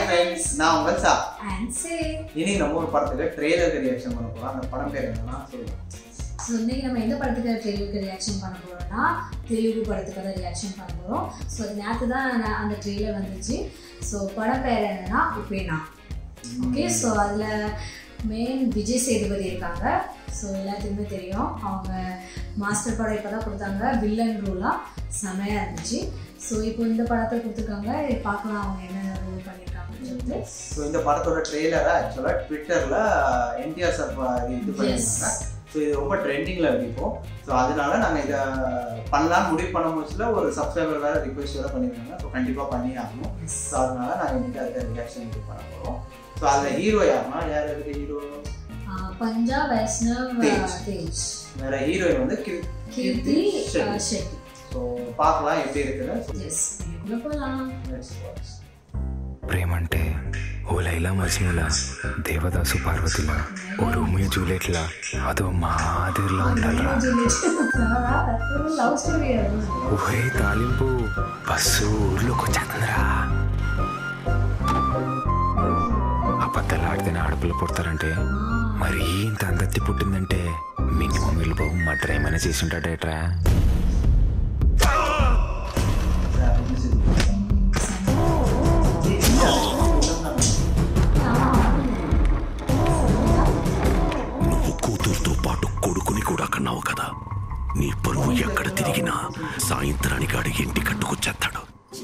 friends, நான் உங்கள் சா and say இனி நம்ம ஒரு படத்துக்கு ட்ரெய்லருக்கு ரியாக்ஷன் பண்ண போறோம். அந்த படம் பேர் என்னன்னா சொல்லுங்க. சோ இன்னைக்கு நம்ம எந்த படத்துக்கு ட்ரெய்லருக்கு ரியாக்ஷன் பண்ண போறோம்னா தெலுங்கு படத்துக்கு தான் ரியாக்ஷன் பண்ண போறோம். சோ நேத்து தான் அந்த ட்ரெய்லர் வந்துச்சு. சோ படம் பேர் என்னன்னா உபேனா. ஓகே, சோ அதுல மெயின் விஜய் சேதுபதி இருக்காங்க. ஸோ எல்லாத்துக்குமே தெரியும், அவங்க மாஸ்டர் படம் இப்போ தான் கொடுத்தாங்க. வில்லன் ரோலாக செமையாக இருந்துச்சு. ஸோ இப்போ இந்த படத்தை கொடுத்துருக்காங்க, பார்க்கலாம் அவங்க என்ன ரோல் பண்ணியிருக்காங்கன்னு சொல்லிட்டு. ஸோ இந்த படத்தோட ட்ரெய்லரை ஆக்சுவலாக ட்விட்டரில் என்டிஆர் சார் இது பண்ணியிருக்காங்க. ஸோ இது ரொம்ப ட்ரெண்டிங்கில் இருக்கு இப்போ. ஸோ அதனால நாங்கள் இதை பண்ணலான்னு முடிவு பண்ண முடிச்சுல ஒரு சப்ஸ்கிரைபர் வேறு ரிக்வெஸ்ட் வேறு பண்ணியிருக்காங்க. ஸோ கண்டிப்பாக பண்ணி ஆகணும். ஸோ அதனால நாங்கள் இன்றைக்கி அதுக்கு ரியாக்ஷன் இது பண்ண போகிறோம். ஸோ அதில் ஹீரோ யாருன்னா யார் இருக்கு ஹீரோ? பஞ்சா வைஷ்ணவ் தேஜ். வேற ஹீரோயின் வந்து கீர்த்தி ஷெட்டி. ஸோ பார்க்கலாம் எப்படி இருக்குன்னு. எஸ், இதுக்குள்ள போகலாம். ప్రేమంటే ఓ లైలా మజ్నులా దేవదాసు పార్వతిలా ఓ రోమియో జూలియట్లా అదో మాదిరిలా ఉండాలిరా. ఊహే తాలింపు బస్సు ఊర్లోకి వచ్చేస్తుందిరా. అబద్ధాలు ఆడితేనే ఆడపిల్ల పుడతారంటే మరీ ఇంత అందత్తి పుట్టిందంటే మినిమం వెళ్ళిపోవు మటర్ ఏమైనా చేసి ఉంటాడేట్రా. నువ్వు కూతురుతో పాటు కొడుకుని కూడా కన్నావు కదా. నీ పరువు ఎక్కడ తిరిగినా సాయంత్రానికి అడిగి ఇంటి కట్టుకొచ్చేస్తాడు.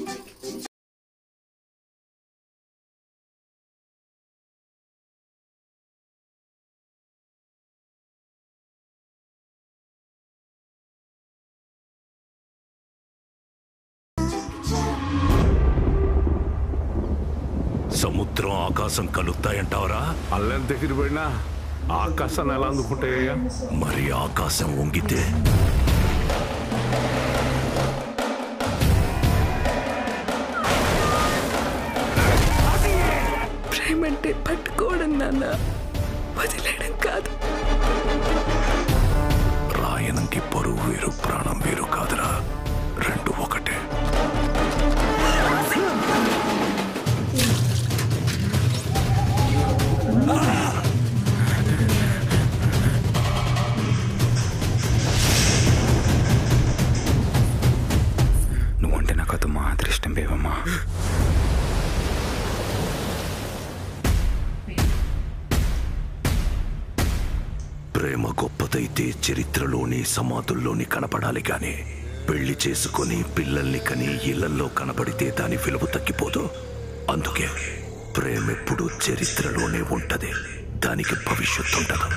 సముద్రం ఆకాశం కలుస్తాయంటావరా? అల్లం దగ్గర పడినా ఆకాశాన్ని ఎలా అందుకుంటాయ్యా? మరి ఆకాశం వంగితే ప్రేమంటే పట్టుకోవడం నాన్న, వదిలేయడం కాదు. రాయనంకి పరువు వేరు ప్రాణం వేరు కాదురా, రెండు ఒకటే. నువ్వంటే నాకు అది మా అదృష్టం బేవమ్మా. ప్రేమ గొప్పదైతే చరిత్రలోని సమాధుల్లోని కనపడాలి గాని పెళ్లి చేసుకుని పిల్లల్ని కని ఇళ్లల్లో కనపడితే దాని విలువ తగ్గిపోదు. అందుకే ప్రేమ ఎప్పుడు చరిత్రలోనే ఉంటది, దానికి భవిష్యత్తు ఉండదు.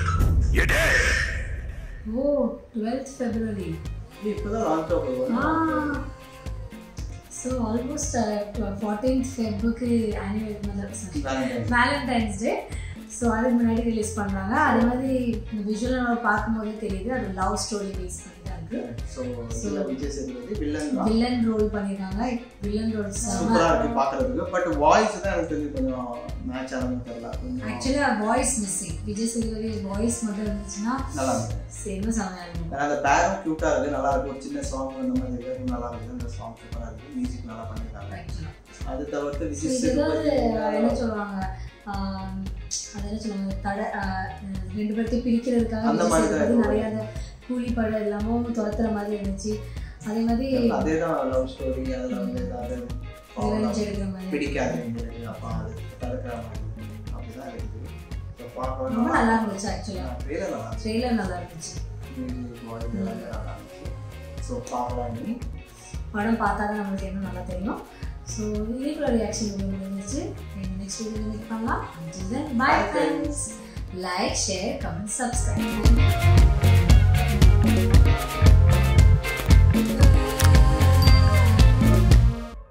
ఓ 12th February. இப்போதான் லான்ச் ஆகும். So almost 14th February valentine's day. So அதுக்கு முன்னாடி ரிலீஸ் பண்ணுறாங்க. அதே மாதிரி இந்த விஷுவல் நம்ம பார்க்கும்போதே தெரியுது, அது லவ் ஸ்டோரி பேஸ் பண்ணி தான் இருக்கு. So Vijay Sethupathi villain role பண்ணியிருக்காங்க. வில்லன் ரோல் சூப்பராக இருக்கு பார்க்கறதுக்கு. பட் வாய்ஸ் தான் எனக்கு தெரிஞ்சு கொஞ்சம் மேட்ச் ஆகும் தெரியல. Actually voice missing. Vijay Sethupathi voice மட்டும் இருந்துச்சுன்னா நல்லா இருக்கும். சேம் செமையாக இருக்கும். அந்த பேரும் க்யூட்டாக இருக்குது, நல்லா இருக்கும். ஒரு சின்ன சாங் அந்த மாதிரி இருக்குது, நல்லா இருக்குது. அந்த சாங் சூப்பராக இருக்குது, மியூசிக் நல்லா பண்ணியிருக்காங்க. அது தவிர்த்து விஜய் சேதுபதி என்ன சொல்லுவாங்க, அதெல்லாம் சொல்லுவாங்க, ரெண்டு பேர்த்தையும் பிரிக்கிறதுக்காக நிறைய கூலி படம் எல்லாமும் துரத்துற மாதிரி இருந்துச்சு. அதே மாதிரி அதேதான் லவ் ஸ்டோரி. அதெல்லாம் வந்து பிடிக்காது அப்பா, அது தடுக்கிற மாதிரி அப்படிதான் இருக்குது. ரொம்ப நல்லா இருந்துச்சு. ஆக்சுவலாக ட்ரெய்லர் நல்லா இருந்துச்சு. ஸோ பார்க்கலாம். நீ படம் பார்த்தா தான் நம்மளுக்கு என்ன நல்லா தெரியும். ஸோ இதுக்குள்ள ரியாக்ஷன் வீடியோ இருந்துச்சு. நெக்ஸ்ட் வீடியோ மீட் பண்ணலாம். Until then, bye friends. Like, share, comment, subscribe.